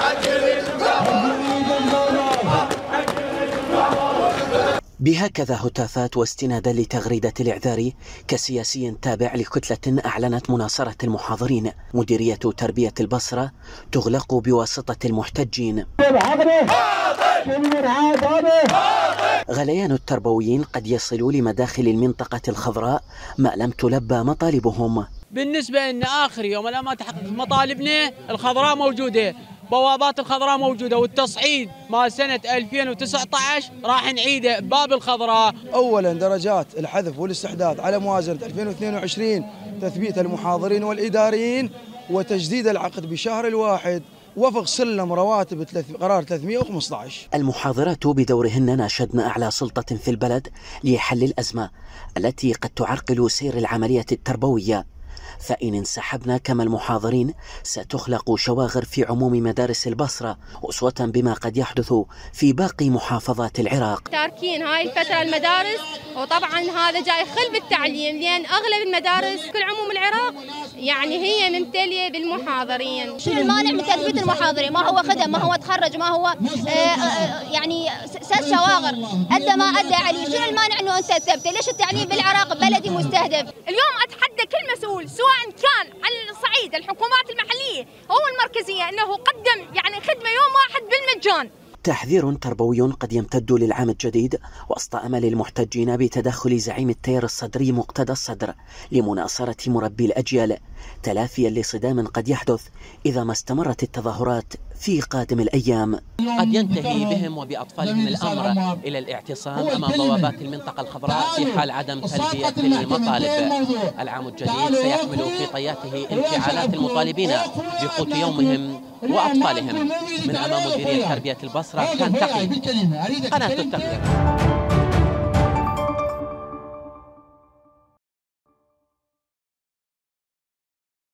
بهكذا هتافات واستنادا لتغريدة الإعذار كسياسي تابع لكتلة أعلنت مناصرة المحاضرين، مديرية تربية البصرة تغلق بواسطة المحتجين. غليان التربويين قد يصلوا لمداخل المنطقة الخضراء ما لم تلبى مطالبهم. بالنسبة إن آخر يوم لما تحقق مطالبنا الخضراء موجودة، بوابات الخضراء موجودة، والتصعيد مال سنة 2019 راح نعيده بباب الخضراء. أولا درجات الحذف والاستحداث على موازنة 2022 تثبيت المحاضرين والإداريين وتجديد العقد بشهر الواحد وفق سلم رواتب قرار 315. المحاضرات بدورهن ناشدن أعلى سلطة في البلد لحل الأزمة التي قد تعرقل سير العملية التربوية، فإن انسحبنا كما المحاضرين ستخلق شواغر في عموم مدارس البصرة أسوة بما قد يحدث في باقي محافظات العراق. تاركين هاي الفترة المدارس، وطبعا هذا جاي خلب التعليم، لأن أغلب المدارس كل عموم العراق يعني هي ممتلئة بالمحاضرين. شنو المانع من تثبيت المحاضرين؟ ما هو خدم، ما هو تخرج، ما هو يعني سد شواغر، أدى ما أدى عليه، شنو المانع أنه أنت تثبته؟ ليش التعليم بالعراق بلدي مستهدف؟ اليوم أتحدى كل مسؤول سواء كان على صعيد الحكومات المحلية أو المركزية أنه قدم يعني خدمة يوم واحد بالمجان. تحذير تربوي قد يمتد للعام الجديد وسط أمل المحتجين بتدخل زعيم التيار الصدري مقتدى الصدر لمناصرة مربي الأجيال، تلافيا لصدام قد يحدث إذا ما استمرت التظاهرات في قادم الأيام. قد ينتهي بهم وبأطفالهم الأمر إلى الاعتصام أمام بوابات المنطقة الخضراء في حال عدم تلبية المطالب. العام الجديد سيحمل في طياته انفعالات المطالبين بقوت يومهم وأطفالهم. من أمام مديرية تربية البصرة كان تقي قناة التغيير.